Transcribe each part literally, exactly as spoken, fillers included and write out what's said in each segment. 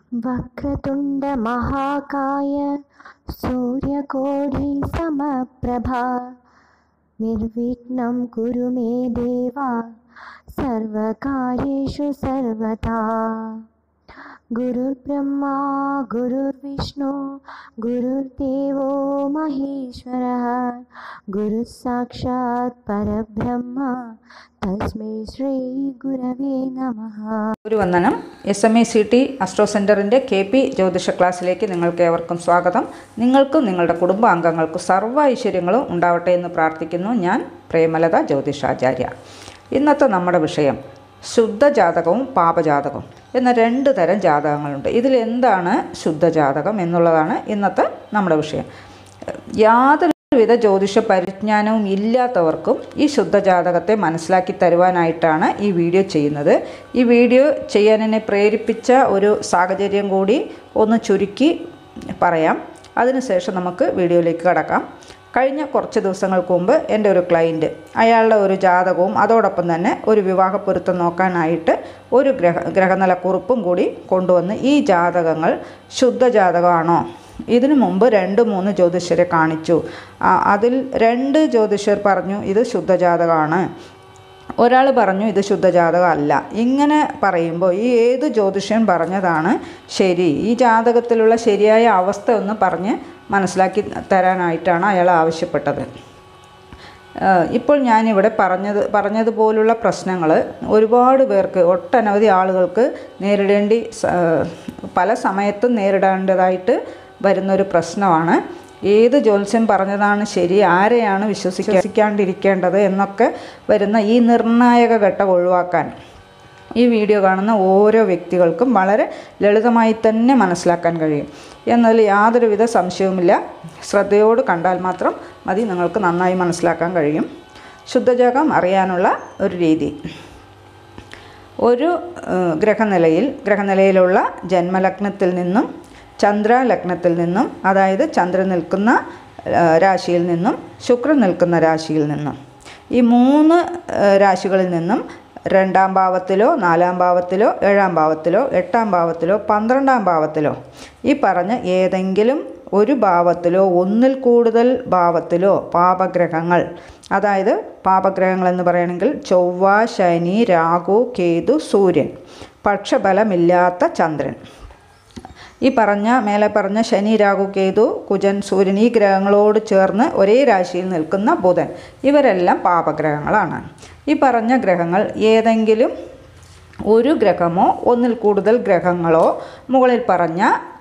वक्रतुंड महाकाय सूर्यकोटि समप्रभा निर्विघ्नं कुरु मे देवा सर्वकार्येषु सर्वदा। गुरुर्ब्रह्मा गुरुर्विष्णु गुरुर्देवो महेश्वरः गुरुः साक्षात् परब्रह्म तस्मै श्री गुरवे नमः। ഗുരുവന്ദനം. S M E C T astro സെൻറ്ററിൻ്റെ കെ പി ജ്യോതിഷ ക്ലാസ്സിലേക്ക് നിങ്ങൾക്ക് ഏവർക്കും സ്വാഗതം. നിങ്ങൾക്കും നിങ്ങളുടെ കുടുംബാംഗങ്ങൾക്കും സർവ്വ ഐശ്വര്യങ്ങളും ഉണ്ടാവട്ടെ എന്ന് പ്രാർത്ഥിക്കുന്നു. ഞാൻ പ്രേമലത ജ്യോതിഷാചാര്യ. ഇന്നത്തെ നമ്മുടെ വിഷയം ശുദ്ധജാതകവും പാപജാതകവും എന്ന രണ്ട് തരം ജാതകങ്ങളുണ്ട്. ഇതിൽ എന്താണ് ശുദ്ധജാതകം എന്നുള്ളതാണ് ഇന്നത്തെ നമ്മുടെ വിഷയം. യാതൊരുവിധ ജ്യോതിഷ പരിജ്ഞാനവും ഇല്ലാത്തവർക്കും ഈ ശുദ്ധജാതകത്തെ മനസ്സിലാക്കി തരുവാനായിട്ടാണ് ഈ വീഡിയോ ചെയ്യുന്നത്. ഈ വീഡിയോ ചെയ്യാൻ എന്നെ പ്രേരിപ്പിച്ച ഒരു സാഹചര്യം കൂടി ഒന്ന് ചുരുക്കി പറയാം. അതിനുശേഷം നമുക്ക് വീഡിയോയിലേക്ക് കടക്കാം. കഴിഞ്ഞ കുറച്ച് ദിവസങ്ങൾക്ക് മുമ്പ് എൻ്റെ ഒരു ക്ലയൻറ്റ് അയാളുടെ ഒരു ജാതകവും അതോടൊപ്പം തന്നെ ഒരു വിവാഹ പൊരുത്തം നോക്കാനായിട്ട് ഒരു ഗ്രഹ ഗ്രഹനില കുറിപ്പും കൂടി കൊണ്ടുവന്ന് ഈ ജാതകങ്ങൾ ശുദ്ധജാതകമാണോ, ഇതിനു മുമ്പ് രണ്ട് മൂന്ന് ജ്യോതിഷരെ കാണിച്ചു, അതിൽ രണ്ട് ജ്യോതിഷർ പറഞ്ഞു ഇത് ശുദ്ധജാതകമാണ്, ഒരാൾ പറഞ്ഞു ഇത് ശുദ്ധജാതകം അല്ല. ഇങ്ങനെ പറയുമ്പോൾ ഈ ഏത് ജ്യോതിഷൻ പറഞ്ഞതാണ് ശരി, ഈ ജാതകത്തിലുള്ള ശരിയായ അവസ്ഥ ഒന്ന് പറഞ്ഞ് മനസ്സിലാക്കി തരാനായിട്ടാണ് അയാൾ ആവശ്യപ്പെട്ടത്. ഇപ്പോൾ ഞാനിവിടെ പറഞ്ഞത് പറഞ്ഞതുപോലുള്ള പ്രശ്നങ്ങൾ ഒരുപാട് പേർക്ക്, ഒട്ടനവധി ആളുകൾക്ക് നേരിടേണ്ടി പല സമയത്തും നേരിടേണ്ടതായിട്ട് വരുന്നൊരു പ്രശ്നമാണ്. ഏത് ജ്യോത്സ്യം പറഞ്ഞതാണ് ശരി, ആരെയാണ് വിശ്വസിക്കാണ്ടിരിക്കേണ്ടത് എന്നൊക്കെ വരുന്ന ഈ നിർണായക ഘട്ടം ഒഴിവാക്കാൻ ഈ വീഡിയോ കാണുന്ന ഓരോ വ്യക്തികൾക്കും വളരെ ലളിതമായി തന്നെ മനസ്സിലാക്കാൻ കഴിയും എന്നതിൽ യാതൊരുവിധ സംശയവുമില്ല. ശ്രദ്ധയോട് കണ്ടാൽ മാത്രം മതി, നിങ്ങൾക്ക് നന്നായി മനസ്സിലാക്കാൻ കഴിയും. ശുദ്ധജാതകം അറിയാനുള്ള ഒരു രീതി: ഒരു ഗ്രഹനിലയിൽ ഗ്രഹനിലയിലുള്ള ജന്മലഗ്നത്തിൽ നിന്നും ചന്ദ്രലഗ്നത്തിൽ നിന്നും, അതായത് ചന്ദ്രൻ നിൽക്കുന്ന രാശിയിൽ നിന്നും ശുക്രൻ നിൽക്കുന്ന രാശിയിൽ നിന്നും, ഈ മൂന്ന് രാശികളിൽ നിന്നും രണ്ടാം ഭാവത്തിലോ നാലാം ഭാവത്തിലോ ഏഴാം ഭാവത്തിലോ എട്ടാം ഭാവത്തിലോ പന്ത്രണ്ടാം ഭാവത്തിലോ ഈ പറഞ്ഞ ഏതെങ്കിലും ഒരു ഭാവത്തിലോ ഒന്നിൽ കൂടുതൽ ഭാവത്തിലോ പാപഗ്രഹങ്ങൾ, അതായത് പാപഗ്രഹങ്ങൾ എന്ന് പറയുകയാണെങ്കിൽ ചൊവ്വ, ശനി, രാഹു, കേതു, സൂര്യൻ, പക്ഷബലമില്ലാത്ത ചന്ദ്രൻ, ഈ പറഞ്ഞ മേലെ പറഞ്ഞ ശനി, രാഹു, കേതു, കുജൻ, സൂര്യൻ, ഈ ഗ്രഹങ്ങളോട് ചേർന്ന് ഒരേ രാശിയിൽ നിൽക്കുന്ന ബുധൻ, ഇവരെല്ലാം പാപഗ്രഹങ്ങളാണ്. ഈ പറഞ്ഞ ഗ്രഹങ്ങൾ ഏതെങ്കിലും ഒരു ഗ്രഹമോ ഒന്നിൽ കൂടുതൽ ഗ്രഹങ്ങളോ മുകളിൽ പറഞ്ഞ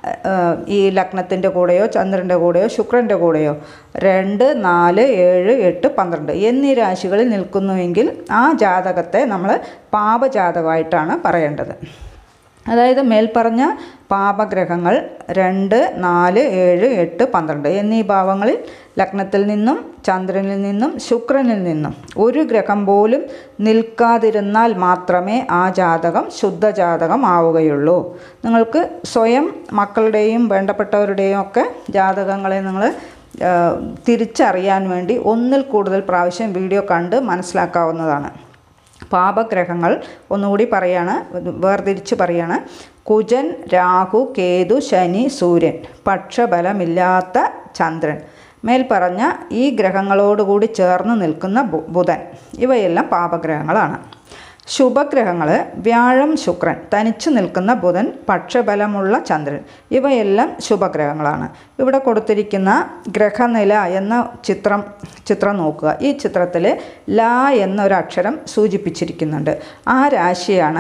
ഈ ലഗ്നത്തിൻ്റെ കൂടെയോ ചന്ദ്രൻ്റെ കൂടെയോ ശുക്രൻ്റെ കൂടെയോ രണ്ട്, നാല്, ഏഴ്, എട്ട്, പന്ത്രണ്ട് എന്നീ രാശികളിൽ നിൽക്കുന്നുവെങ്കിൽ ആ ജാതകത്തെ നമ്മൾ പാപജാതകമായിട്ടാണ് പറയേണ്ടത്. അതായത് മേൽപ്പറഞ്ഞ പാപഗ്രഹങ്ങൾ രണ്ട്, നാല്, ഏഴ്, എട്ട്, പന്ത്രണ്ട് എന്നീ ഭാവങ്ങളിൽ ലഗ്നത്തിൽ നിന്നും ചന്ദ്രനിൽ നിന്നും ശുക്രനിൽ നിന്നും ഒരു ഗ്രഹം പോലും നിൽക്കാതിരുന്നാൽ മാത്രമേ ആ ജാതകം ശുദ്ധജാതകം ആവുകയുള്ളൂ. നിങ്ങൾക്ക് സ്വയം മക്കളുടെയും വേണ്ടപ്പെട്ടവരുടെയും ഒക്കെ ജാതകങ്ങളെ നിങ്ങൾ തിരിച്ചറിയാൻ വേണ്ടി ഒന്നിൽ കൂടുതൽ പ്രാവശ്യം വീഡിയോ കണ്ട് മനസ്സിലാക്കാവുന്നതാണ്. പാപഗ്രഹങ്ങൾ ഒന്നുകൂടി പറയാണ്, വേർതിരിച്ച് പറയാണ്: കുജൻ, രാഹു, കേതു, ശനി, സൂര്യൻ, പക്ഷബലമില്ലാത്ത ചന്ദ്രൻ, മേൽപ്പറഞ്ഞ ഈ ഗ്രഹങ്ങളോടുകൂടി ചേർന്ന് നിൽക്കുന്ന ബുധൻ, ഇവയെല്ലാം പാപഗ്രഹങ്ങളാണ്. ശുഭഗ്രഹങ്ങൾ വ്യാഴം, ശുക്രൻ, തനിച്ചു നിൽക്കുന്ന ബുധൻ, പക്ഷബലമുള്ള ചന്ദ്രൻ, ഇവയെല്ലാം ശുഭഗ്രഹങ്ങളാണ്. ഇവിടെ കൊടുത്തിരിക്കുന്ന ഗ്രഹനില എന്ന ചിത്രം ചിത്രം നോക്കുക. ഈ ചിത്രത്തിൽ ല എന്നൊരക്ഷരം സൂചിപ്പിച്ചിരിക്കുന്നുണ്ട്. ആ രാശിയാണ്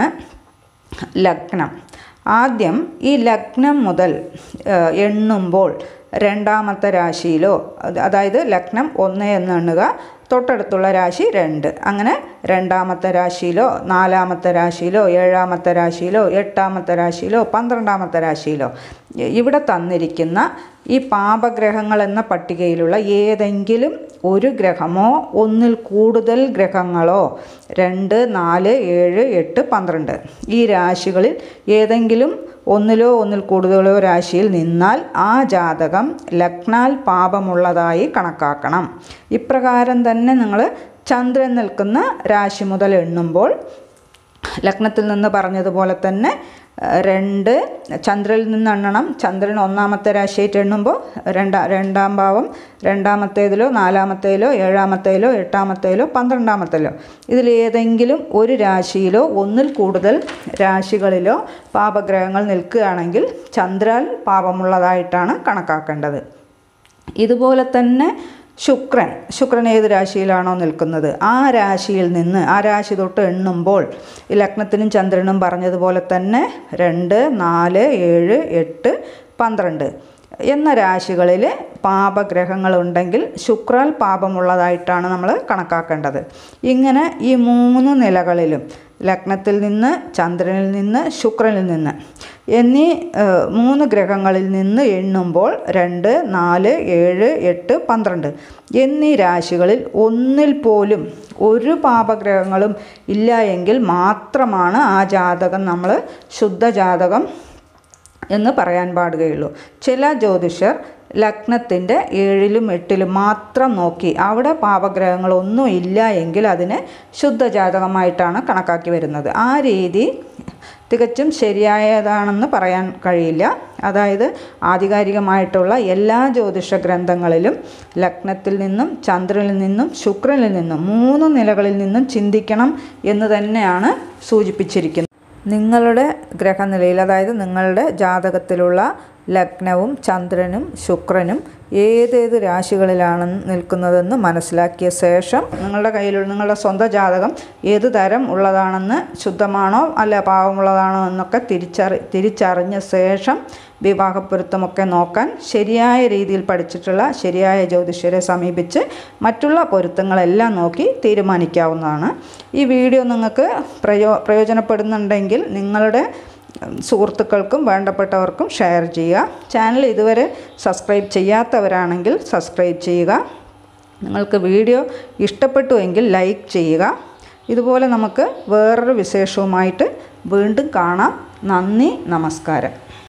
ലഗ്നം. ആദ്യം ഈ ലഗ്നം മുതൽ എണ്ണുമ്പോൾ രണ്ടാമത്തെ രാശിയിലോ, അതായത് ലഗ്നം ഒന്ന് എന്ന് എണ്ണുക, തൊട്ടടുത്തുള്ള രാശി രണ്ട്, അങ്ങനെ രണ്ടാമത്തെ രാശിയിലോ നാലാമത്തെ രാശിയിലോ ഏഴാമത്തെ രാശിയിലോ എട്ടാമത്തെ രാശിയിലോ പന്ത്രണ്ടാമത്തെ രാശിയിലോ ഇവിടെ തന്നിരിക്കുന്ന ഈ പാപഗ്രഹങ്ങൾ എന്ന പട്ടികയിലുള്ള ഏതെങ്കിലും ഒരു ഗ്രഹമോ ഒന്നിൽ കൂടുതൽ ഗ്രഹങ്ങളോ രണ്ട്, നാല്, ഏഴ്, എട്ട്, പന്ത്രണ്ട് ഈ രാശികളിൽ ഏതെങ്കിലും ഒന്നിലോ ഒന്നിൽ കൂടുതലോ രാശിയിൽ നിന്നാൽ ആ ജാതകം ലഗ്നാൽ പാപമുള്ളതായി കണക്കാക്കണം. ഇപ്രകാരം തന്നെ നിങ്ങൾ ചന്ദ്രൻ നിൽക്കുന്ന രാശി മുതൽ എണ്ണുമ്പോൾ ലഗ്നത്തിൽ നിന്ന് പറഞ്ഞതുപോലെ തന്നെ രണ്ട് ചന്ദ്രനിൽ നിന്ന് എണ്ണണം. ചന്ദ്രൻ ഒന്നാമത്തെ രാശിയായിട്ട് എണ്ണുമ്പോൾ രണ്ടാ രണ്ടാം ഭാവം രണ്ടാമത്തേതിലോ നാലാമത്തേതിലോ ഏഴാമത്തേതിലോ എട്ടാമത്തേതിലോ പന്ത്രണ്ടാമത്തേതിലോ ഇതിലേതെങ്കിലും ഒരു രാശിയിലോ ഒന്നിൽ കൂടുതൽ രാശികളിലോ പാപഗ്രഹങ്ങൾ നിൽക്കുകയാണെങ്കിൽ ചന്ദ്രൻ പാപമുള്ളതായിട്ടാണ് കണക്കാക്കേണ്ടത്. ഇതുപോലെ തന്നെ ശുക്രൻ ശുക്രൻ ഏത് രാശിയിലാണോ നിൽക്കുന്നത് ആ രാശിയിൽ നിന്ന് ആ രാശി തൊട്ട് എണ്ണുമ്പോൾ ഈ ലഗ്നത്തിനും ചന്ദ്രനും പറഞ്ഞതുപോലെ തന്നെ രണ്ട് നാല് ഏഴ് എട്ട് പന്ത്രണ്ട് എന്ന രാശികളിൽ പാപഗ്രഹങ്ങളുണ്ടെങ്കിൽ ശുക്രാൽ പാപമുള്ളതായിട്ടാണ് നമ്മൾ കണക്കാക്കേണ്ടത്. ഇങ്ങനെ ഈ മൂന്ന് നിലകളിലും ലഗ്നത്തിൽ നിന്ന് ചന്ദ്രനിൽ നിന്ന് ശുക്രനിൽ നിന്ന് എന്നീ മൂന്ന് ഗ്രഹങ്ങളിൽ നിന്ന് എണ്ണുമ്പോൾ രണ്ട് നാല് ഏഴ് എട്ട് പന്ത്രണ്ട് എന്നീ രാശികളിൽ ഒന്നിൽ പോലും ഒരു പാപഗ്രഹങ്ങളും ഇല്ല എങ്കിൽ മാത്രമാണ് ആ ജാതകം നമ്മൾ ശുദ്ധജാതകം എന്ന് പറയാൻ പാടുകയുള്ളൂ. ചില ജ്യോതിഷർ ലഗ്നത്തിൻ്റെ ഏഴിലും എട്ടിലും മാത്രം നോക്കി അവിടെ പാപഗ്രഹങ്ങളൊന്നും ഇല്ല എങ്കിൽ അതിനെ ശുദ്ധജാതകമായിട്ടാണ് കണക്കാക്കി വരുന്നത്. ആ രീതി തികച്ചും ശരിയായതാണെന്ന് പറയാൻ കഴിയില്ല. അതായത് ആധികാരികമായിട്ടുള്ള എല്ലാ ജ്യോതിഷ ഗ്രന്ഥങ്ങളിലും ലഗ്നത്തിൽ നിന്നും ചന്ദ്രനിൽ നിന്നും ശുക്രനിൽ നിന്നും മൂന്ന് നിലകളിൽ നിന്നും ചിന്തിക്കണം എന്ന് തന്നെയാണ് സൂചിപ്പിച്ചിരിക്കുന്നത്. നിങ്ങളുടെ ഗ്രഹനിലയിൽ അതായത് നിങ്ങളുടെ ജാതകത്തിലുള്ള ലഗ്നവും ചന്ദ്രനും ശുക്രനും ഏതേത് രാശികളിലാണ് നിൽക്കുന്നതെന്ന് മനസ്സിലാക്കിയ ശേഷം നിങ്ങളുടെ കയ്യിലുള്ള നിങ്ങളുടെ സ്വന്തം ജാതകം ഏത് തരം ഉള്ളതാണെന്ന് ശുദ്ധമാണോ അല്ല പാവമുള്ളതാണോ എന്നൊക്കെ തിരിച്ചറി തിരിച്ചറിഞ്ഞ ശേഷം വിവാഹപ്പൊരുത്തമൊക്കെ നോക്കാൻ ശരിയായ രീതിയിൽ പഠിച്ചിട്ടുള്ള ശരിയായ ജ്യോതിഷരെ സമീപിച്ച് മറ്റുള്ള പൊരുത്തങ്ങളെല്ലാം നോക്കി തീരുമാനിക്കാവുന്നതാണ്. ഈ വീഡിയോ നിങ്ങൾക്ക് പ്രയോ പ്രയോജനപ്പെടുന്നുണ്ടെങ്കിൽ നിങ്ങളുടെ സുഹൃത്തുക്കൾക്കും വേണ്ടപ്പെട്ടവർക്കും ഷെയർ ചെയ്യുക. ചാനൽ ഇതുവരെ സബ്സ്ക്രൈബ് ചെയ്യാത്തവരാണെങ്കിൽ സബ്സ്ക്രൈബ് ചെയ്യുക. നിങ്ങൾക്ക് വീഡിയോ ഇഷ്ടപ്പെട്ടുവെങ്കിൽ ലൈക്ക് ചെയ്യുക. ഇതുപോലെ നമുക്ക് വേറൊരു വിശേഷവുമായിട്ട് വീണ്ടും കാണാം. നന്ദി, നമസ്കാരം.